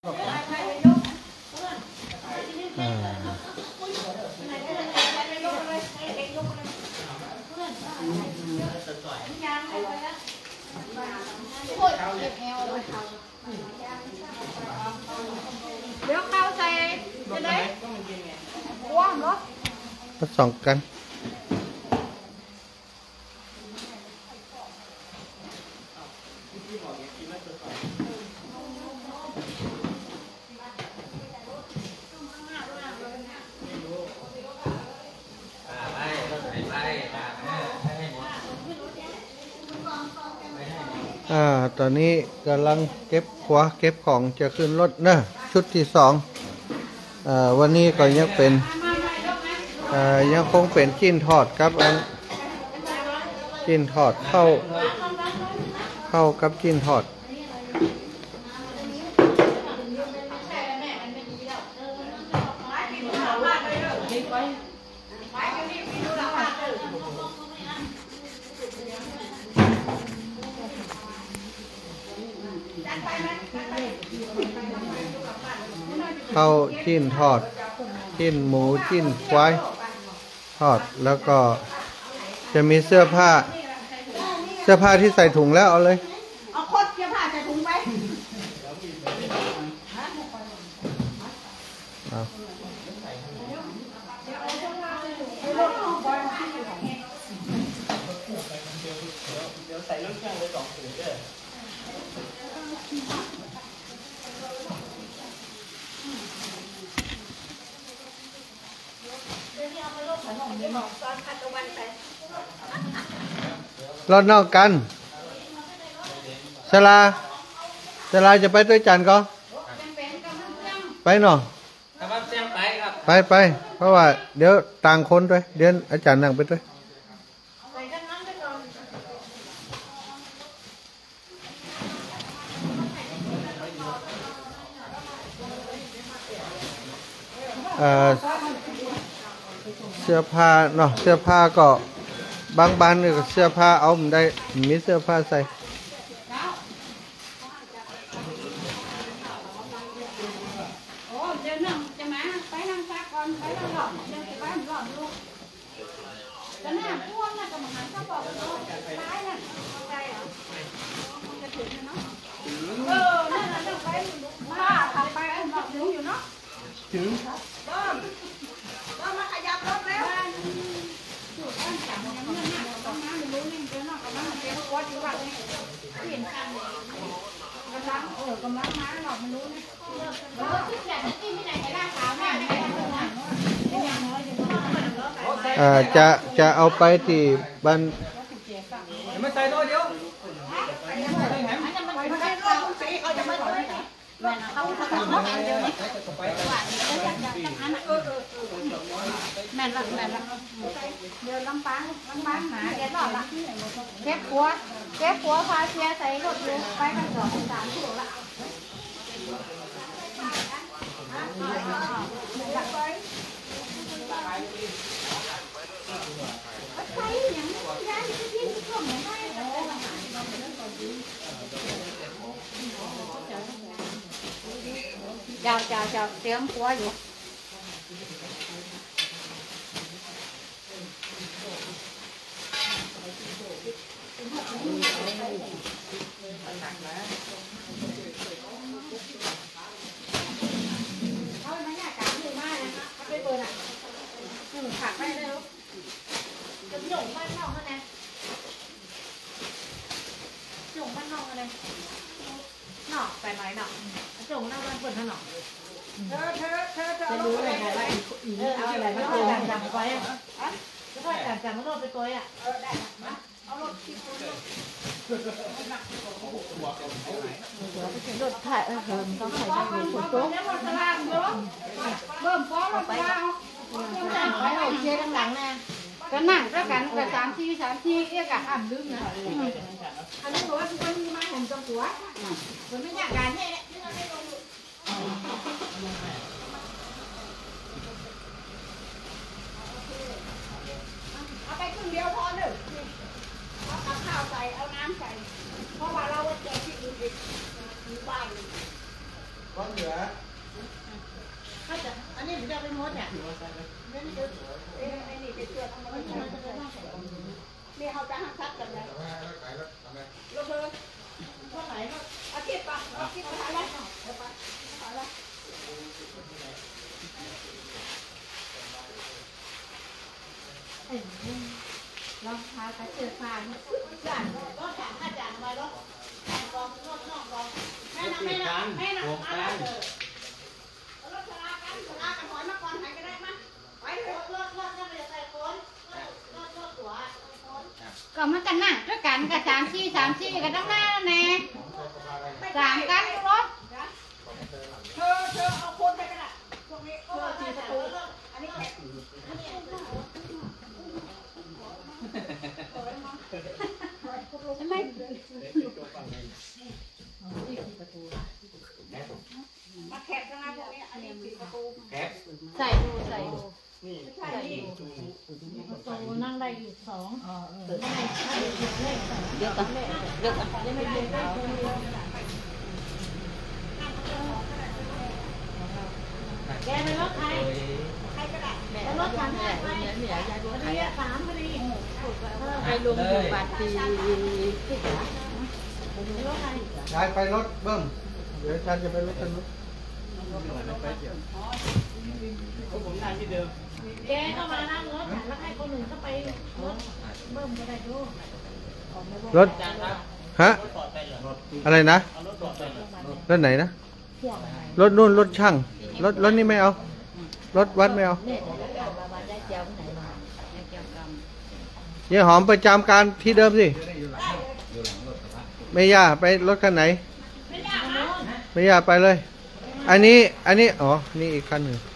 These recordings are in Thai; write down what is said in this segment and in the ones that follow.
เดี๋ยวเข้าใจจะได้ว่างเหรอผสมกันตอนนี้กำลังเก็บขวาเก็บของจะขึ้นรถเนอะชุดที่สองวันนี้ก็ยังเป็นยังคงเป็นจิ้นทอดครับจิ้นทอดเข้ากับจิ้นทอดเข้าจิ้นทอดจิ้นหมูจิ้นควายทอดแล้วก็จะมีเสื้อผ้าที่ใส่ถุงแล้วเอาเลยเอาคดเสื้อผ้าใส่ถุงไปเดี๋ยวใส่รถเครื่องไป2 ถุงเด้อรถนอกกันสลาจะไปด้วยจันก็ไปเนาะไปเพราะว่าเดี๋ยวต่างคนด้วยเดี๋ยวอาจารย์นั่งไปด้วยเสื้อผ้าเนาะเสื้อผ้าก็บางบ้านเนี่ยเสื้อผ้าเอาไม่ได้มีเสื้อผ้าใส่เดี๋ยวนั่งจะมาไปนั่งซักก่อนไปนั่งหลอดเดี๋ยวจะไปหลอดลูกจะหน้าพ่วงน่ะกับมหาเขาบอกร้ายน่ะใจเหรอจะถึงเนาะนั่นน่ะไปมาขับไปหลอดรู้อยู่เนาะถึงก็มาขยับรถแล้วอยู่บ้านจับมันเนี่ยต้องน้ำมันรู้นี่เดี๋ยวน่ะกำลังเตรียมวัดอยู่วัดนี่เปลี่ยนกันกำลังมาหลอดมันรู้นี่จะเอาไปที่บ้านไม่ใส่ตัวเดียวแม่ละเดี๋ยวลำปางหาแกหลอดละเก็บหัวพาเชียใส่รถอยู่ไปกัน2-3 กิโลละchào tiếng quá gì thôi mấy nhà cá nhiều mai này các cái vườn này khạc đây đâu chấm nhổn ban nòng này nhổn ban nòng này nọ phải nói nọ chồng nào ban vườn hơn nọจะรู้เลยนะว่าอีเอาอะไรมาตัวจังไว้อะแล้วก็จังรถไปตัวอ่ะได้มาเอารถที่รถถ่ายต้องถ่ายได้เลยฝนตกเบิ่มฟ้องไปเอาเชียร์หลังๆนะก็นั่งด้วยกันกับ3 ทีเอี้ยกับอ่ำลืมนะอันนี้บอกว่าทุกคนมีไม้ผมจังหัวมันไม่อยากการเนี่ยเอาไปครึ่งเดียวพอหนึ่งเอาข้าวใส่เอาน้ำใส่เพราะว่าเราเจอที่อื่นอีกบ้านเหลืออันนี้ผมจะไปมดเนี่ยนี่เขาจะหักซักกันเลยรถเลยเท่าไหร่อาทิตย์ปะอาทิตย์ไปอะไรไปอะไรรองเท้ากระเชือกฟางจานรถจานถ้าจานไปรถกองรถนอกกองแม่นะแม่นะแม่นะรถชรากันหอยมาก่อนไหนก็ได้มั้ยไปรถนั่นเลยใส่คนรถหัวก็มันกันนั่งด้วยกันกับ3 4 3 4กันทั้งนั้นแน่3กันรถเธอเอาคนไปกันอ่ะพวกนี้4ประตูอันนี้ไม่มาแคบจังนะพวกนี้อันนี้4ประตูใส่ดูใส่ดูนี่ใส่ประตูนั่งได้อยู่2เดี๋ยวกันแกไปรถใครก็ได้รถฉันเนี่ยไม่อยากดูใคร3พอดีใครลงอยู่บัตรที่ยายไปรถเบิ้มเดี๋ยวฉันจะไปรถกันนู้นผมนั่งที่เดิมแกก็มานั่งรถแล้วให้คนอื่นเข้าไปรถเบิ้มก็ได้ดูรถฮะอะไรนะรถไหนนะรถนู่นรถช่างรถนี่ไม่เอารถวัดไม่เอาเยี่ยหอมประจำการที่เดิมสิไม่ย่าไปรถคันไหนไม่ย่าไปเลยอันนี้อ๋อนี่อีกคันหนึ่ง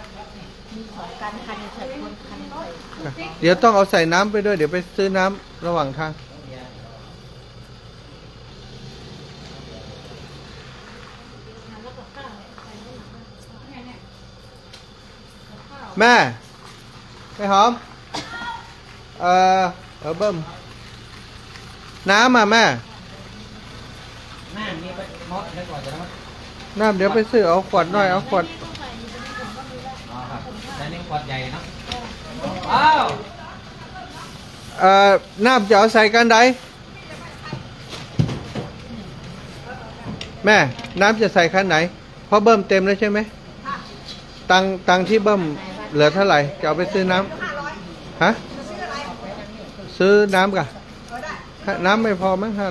เดี๋ยวต้องเอาใส่น้ำไปด้วยเดี๋ยวไปซื้อน้ำระหว่างทางแม่ไปหอมเบิ้มน้ำแม่มีไปมดได้ก่อนจะได้มั้ยน้ำเดี๋ยวไปซื้อเอาขวดหน่อยเอาขวดอ๋อครับแต่นี่ขวดใหญ่เนาะอ้าวน้ำจะเอาใส่กันใดแม่น้ำจะใส่คันไหนเพราะเบิ้มเต็มแล้วใช่ไหมตังที่เบิ้มเหลือเท่าไหร่จะเอาไปซื้อน้ำฮะซื้อน้ำกันน้ำไม่พอมั้ง500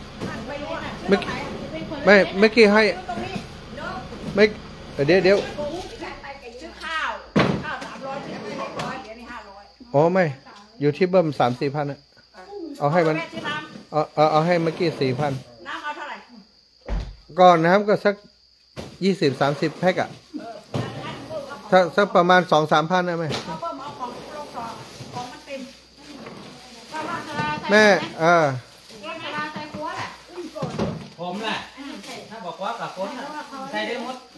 ไม่กี่ให้ไม่เดี๋ยวซื้อข้าว300ซื้อ600เดี๋ยวนี้500 อ๋อไม่อยู่ที่เบิ้ม3-4 พันอะเอาให้มันเอาให้เมื่อกี้4,000 น้ำเอาเท่าไหร่ก็น้ำก็สัก20-30 แพ็คอะถ้าสักประมาณ 2-3 พันได้ไหมแม่ผมแหละถ้าบอกว่ากับคนใส่ได้หมด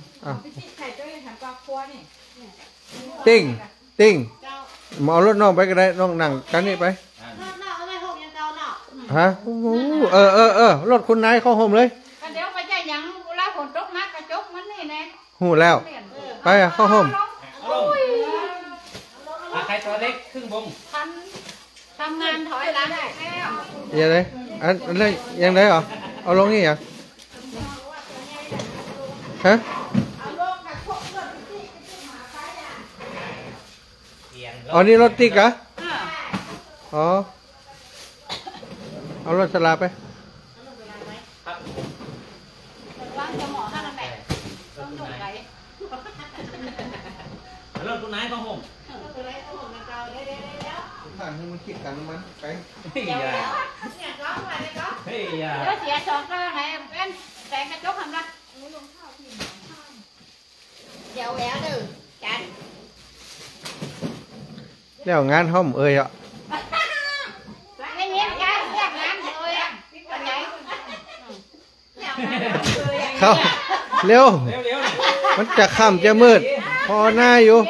ติ้งเอารถน้องไปก็ได้น้องนั่งกันนี่ไปฮะรถคุณนายเข้าห่มเลยเดี๋ยวไปใจยังเวลาฝนตกนักกระจกมันนี่แน่หูแล้วไปเข้าห่มใครตัวเล็กครึ่งบงทำงานถอยหลังแล้วยังไงอันนี้ยังไงเหรอเอาลงนี่ยังฮะอ๋อนี่รถติ๊กเหรออ๋อเอารถสลาไปรถคุณนายเขาห่มทางนี้มันคิดกันมันไปเฮ้ยเสียสองข้างไหนเป็นแต่งกระจกทำไรเดี๋ยวแหวดื้อจันแล้วงานห้อมอ่ะไม่เงี้ยกันเรียกงานเลยอ่ะเป็นไงเข้าเร็วมันจะค่ำจะมืดพอหน้าอยู่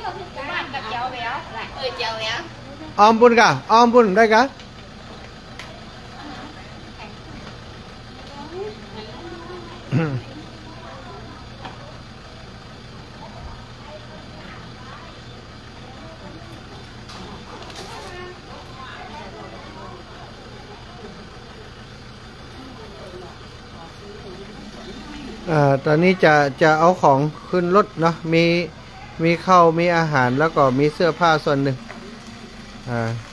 บ้านกับเจ้าแหววเจ้าแหววออมบุญกะออมบุญได้กะตอนนี้จะเอาของขึ้นรถเนาะมีข้าวมีอาหารแล้วก็มีเสื้อผ้าส่วนหนึ่ง